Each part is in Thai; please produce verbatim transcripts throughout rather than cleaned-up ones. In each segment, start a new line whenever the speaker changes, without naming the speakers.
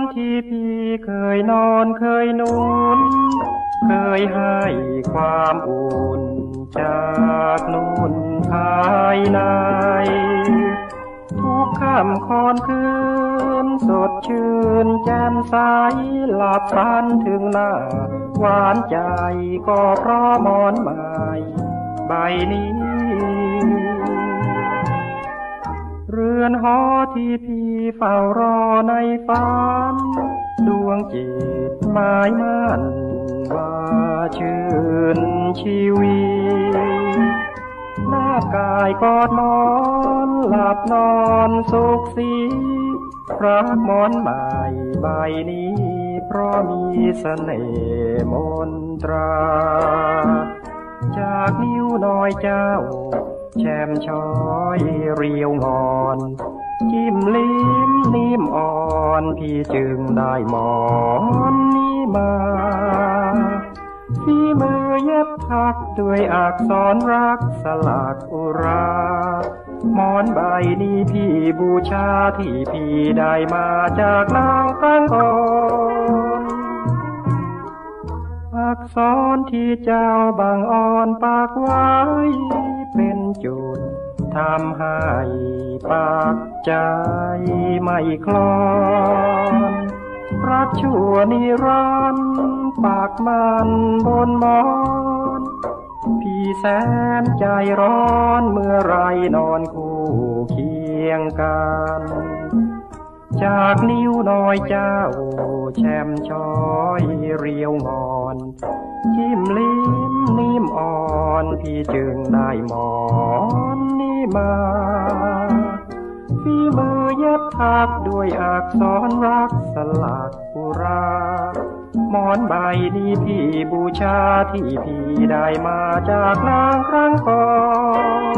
ที่พี่เคยนอนเคยนุ่นเคยให้ความอุ่นจากนุ่นภายในทุกค่ำคอนคืนสดชื่นแจ่มใสหลับฝันถึงหน้าหวานใจก็เพราะหมอนใหม่ใบนี้เรือนหอที่พี่เฝ้ารอในฝันดวงจิตหมายมั่นว่าชื่นชีวิตหน้ากายกอดนอนหลับนอนสุขสีรักหมอนใหม่ใบนี้เพราะมีเสน่ห์มนตราจากนิ้วน้อยเจ้าแช่มช้อยเรียวงอนจิ้มลิ้มนิ่มอ่อนพี่จึงได้หมอนนี้มาฝีมือเย็บถักด้วยอักษรรักสลักอุราหมอนใบนี้พี่บูชาที่พี่ได้มาจากนางครั้งก่อนอักษรที่เจ้าบางอ่อนปากไว้เป็นจุดทำให้ปากใจไม่คลอนรักชั่วนิรันดร์ปากมันบนหมอนพี่แสนใจร้อนเมื่อไรนอนคู่เคียงกันจากนิ้วน้อยเจ้าแช่มช้อยเรียวงอนจิ้มลิ้มนิ่มอ่อนพี่จึงได้หมอนนี้มาฝีมือเย็บถักด้วยอักษรรักสลักอุราหมอนใบนี้พี่บูชาที่พี่ได้มาจากนางครั้งก่อน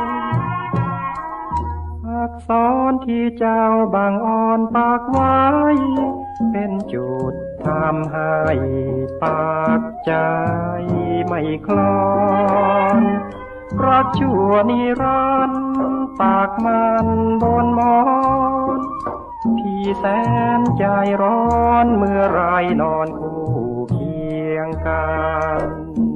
อักษรที่เจ้าบางอ่อนปากไว้เป็นจุดทำให้ปากใจไม่คลอนรักชั่วนิรันดร์ปากมันบนหมอนพี่แสนใจร้อนเมื่อไรนอนคู่เคียงกัน